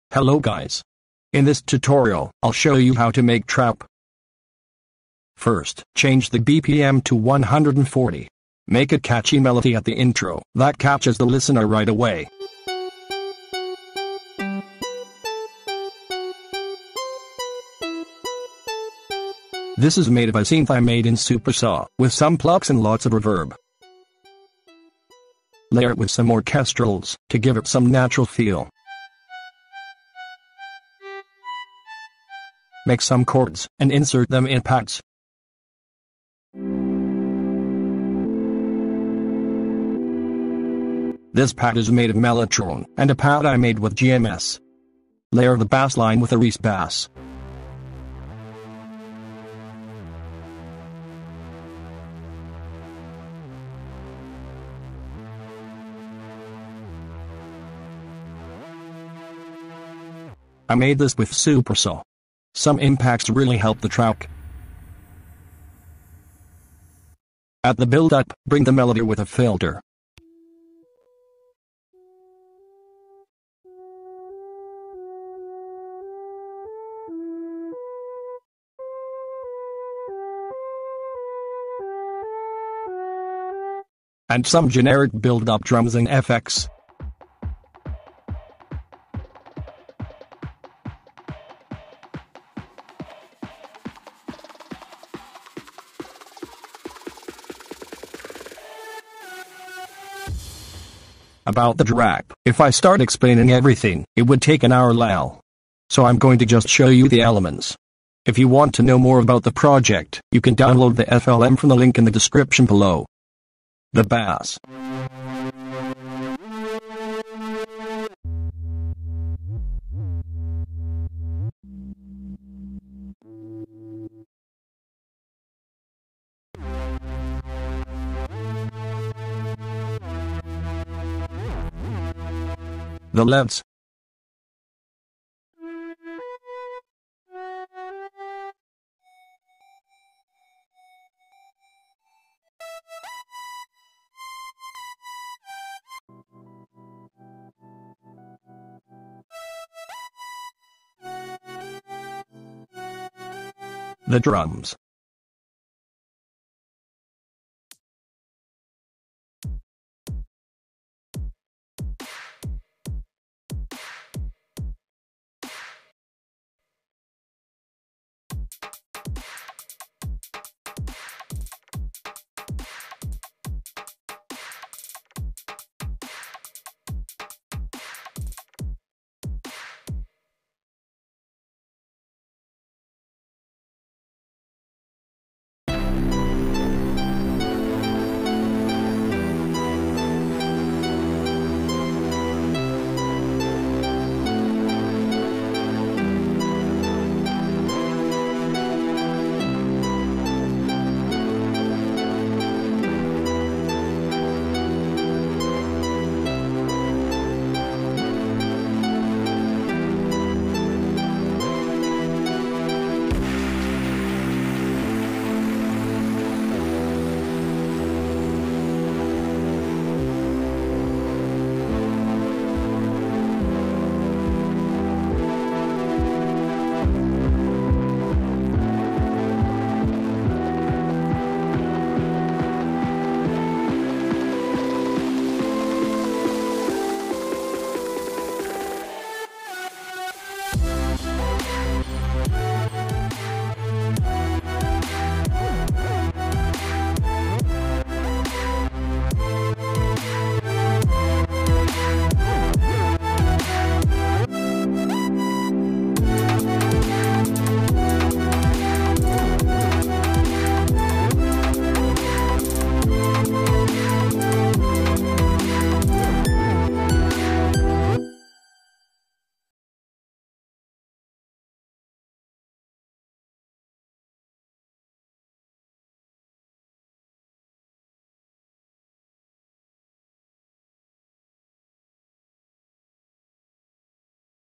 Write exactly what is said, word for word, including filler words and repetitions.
Hello guys. In this tutorial, I'll show you how to make trap. First, change the B P M to one hundred forty. Make a catchy melody at the intro that catches the listener right away. This is made of a synth I made in Supersaw, with some plucks and lots of reverb. Layer it with some orchestrals, to give it some natural feel. Make some chords, and insert them in pads. This pad is made of Mellotron, and a pad I made with G M S. Layer the bass line with a Reese bass. I made this with Supersaw. Some impacts really help the track. At the build-up, bring the melody with a filter. And some generic build-up drums and F X. About the trap, if I start explaining everything, it would take an hour long. So I'm going to just show you the elements. If you want to know more about the project, you can download the F L M from the link in the description below. The bass. The levs. The drums.